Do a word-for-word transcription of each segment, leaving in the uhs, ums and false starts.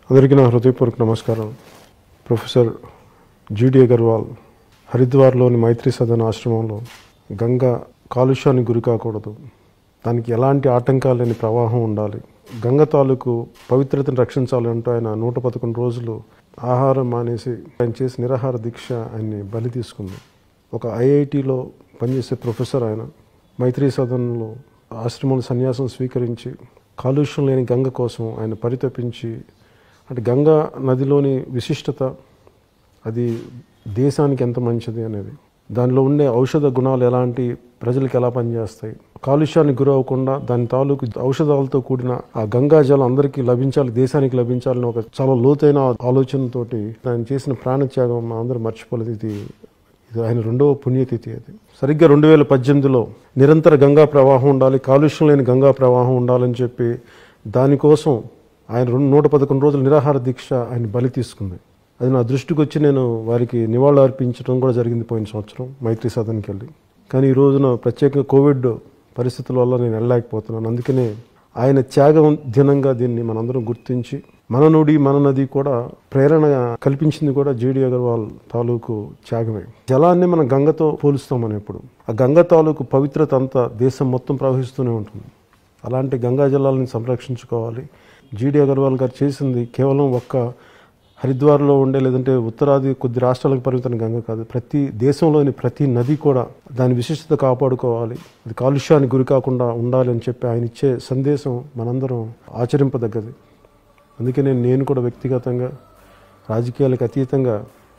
అందరికీ నా హృదయపూర్వక నమస్కారం. ప్రొఫెసర్ జీడి అగర్వాల్ హరిద్వార్లోని మైత్రి సదన్ ఆశ్రమంలో గంగా కాలుష్యానికి గురి కాకూడదు, దానికి ఎలాంటి ఆటంకాలు లేని ప్రవాహం ఉండాలి, గంగ తాలూకు పవిత్రతను రక్షించాలంటూ ఆయన నూట పదకొండు రోజులు ఆహారం మానేసి ఆయన చేసి నిరాహార దీక్ష ఆయన్ని బలి తీసుకుంది. ఒక ఐఐటిలో పనిచేసే ప్రొఫెసర్ ఆయన మైత్రి సదన్లో ఆశ్రమంలో సన్యాసం స్వీకరించి కాలుష్యం లేని గంగ కోసం ఆయన పరితపించి, అంటే గంగా నదిలోని విశిష్టత, అది దేశానికి ఎంత మంచిది అనేది, దానిలో ఉండే ఔషధ గుణాలు ఎలాంటి, ప్రజలకు ఎలా పనిచేస్తాయి, కాలుష్యానికి గురవ్వకుండా దాని తాలూకు ఔషధాలతో కూడిన ఆ గంగా జలం అందరికీ లభించాలి, దేశానికి లభించాలని ఒక చాలా లోతైన ఆలోచనతోటి ఆయన చేసిన ప్రాణత్యాగం మా అందరూ మర్చిపోలేదు. ఇది ఇది ఆయన రెండవ పుణ్యతిథి. అది సరిగ్గా రెండు వేల పద్దెనిమిదిలో నిరంతర గంగా ప్రవాహం ఉండాలి, కాలుష్యం లేని గంగా ప్రవాహం ఉండాలని చెప్పి దానికోసం ఆయన రెండు నూట పదకొండు రోజులు నిరాహార దీక్ష ఆయన బలి తీసుకుంది. అది నా దృష్టికి వచ్చి నేను వారికి నివాళులు అర్పించడం కూడా జరిగింది పోయిన సంవత్సరం మైత్రి సదన్కి వెళ్ళి. కానీ ఈ రోజున ప్రత్యేకంగా కోవిడ్ పరిస్థితుల వల్ల నేను వెళ్ళలేకపోతున్నాను. అందుకనే ఆయన త్యాగం దినంగా దీన్ని మనందరం గుర్తించి, మన నుడి మన నది కూడా ప్రేరణ కల్పించింది కూడా జీడి అగర్వాల్ తాలూకు త్యాగమే. జలాన్ని మనం గంగతో పోలుస్తాం మనం ఎప్పుడు. ఆ గంగ తాలూకు పవిత్రత అంతా దేశం మొత్తం ప్రవహిస్తూనే ఉంటుంది. అలాంటి గంగా జలాలని సంరక్షించుకోవాలి. జీడి అగర్వాల్ గారు చేసింది కేవలం ఒక్క హరిద్వార్లో ఉండే లేదంటే ఉత్తరాది కొద్ది రాష్ట్రాలకు పరిమితమైన గంగ కాదు, ప్రతి దేశంలోని ప్రతి నది కూడా దాని విశిష్టత కాపాడుకోవాలి, అది కాలుష్యానికి గురి కాకుండా ఉండాలి అని చెప్పి ఆయన ఇచ్చే సందేశం మనందరం ఆచరింపదగ్గది. అందుకే నేను నేను కూడా వ్యక్తిగతంగా రాజకీయాలకు అతీతంగా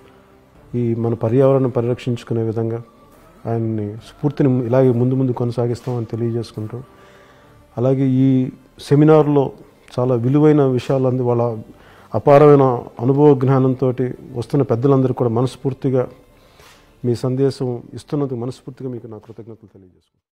ఈ మన పర్యావరణం పరిరక్షించుకునే విధంగా ఆయన్ని స్ఫూర్తిని ఇలాగే ముందు ముందు కొనసాగిస్తామని తెలియజేసుకుంటూ, అలాగే ఈ సెమినార్లో చాలా విలువైన విషయాలు అంది వాళ్ళ అపారమైన అనుభవ జ్ఞానంతో వస్తున్న పెద్దలందరూ కూడా మనస్ఫూర్తిగా మీ సందేశం ఇస్తున్నందుకు మనస్ఫూర్తిగా మీకు నా కృతజ్ఞతలు తెలియజేసుకుంటాను.